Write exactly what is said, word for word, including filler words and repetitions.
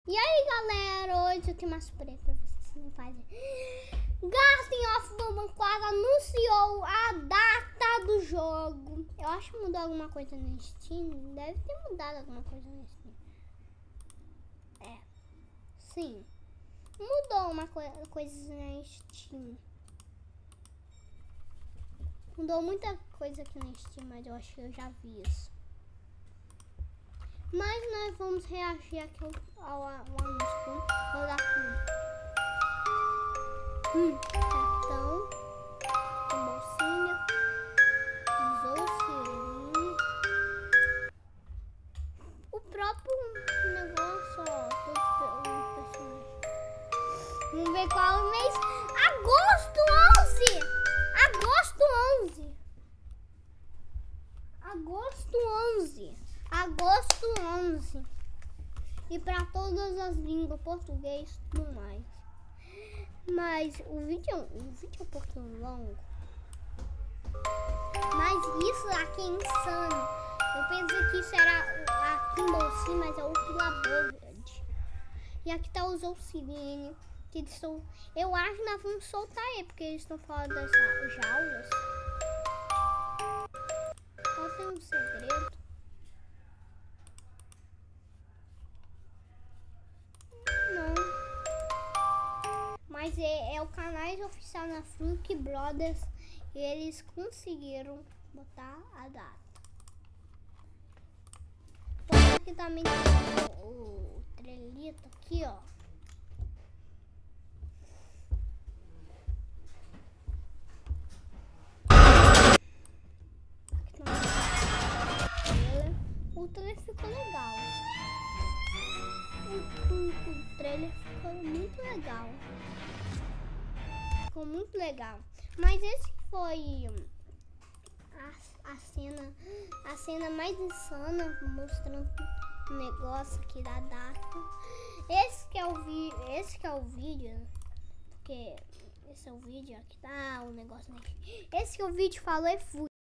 E aí galera, hoje eu tenho uma surpresa pra vocês, não fazem. Garden of Bourbon quatro anunciou a data do jogo. Eu acho que mudou alguma coisa no Steam. Deve ter mudado alguma coisa no Steam. É, sim, mudou uma co coisa na Steam. Mudou muita coisa aqui na Steam, mas eu acho que eu já vi isso. Mas nós vamos reagir aqui ao, ao, ao anúncio. Vou dar tudo. Hum, cartão. Tem bolsinha. Usou sirene. O próprio negócio, ó. Todos os personagens. Vamos ver qual é o mês. Agosto onze! Agosto onze! Agosto onze! Agosto onze. E para todas as línguas, português e tudo mais. Mas o vídeo, o vídeo é um pouquinho longo. Mas isso aqui é insano. Eu pensei que isso era a Kimbolci, mas é o Pula Bird. E aqui tá os Oxirine. Que eles são. Eu acho que nós vamos soltar aí, porque eles estão falando das jaulas. Só tem um segredo. Mas é, é o canal oficial na Fluke Brothers e eles conseguiram botar a data. Então, aqui também tem o, o trelito aqui, ó. Aqui também. O trailer ficou legal. O, o, o trailer ficou muito legal. Ficou muito legal. Mas esse foi a, a cena a cena mais insana, mostrando o negócio aqui da data. Esse que é o vídeo, esse que é o vídeo, porque esse é o vídeo aqui tá o negócio. Esse que o vídeo falou é fui.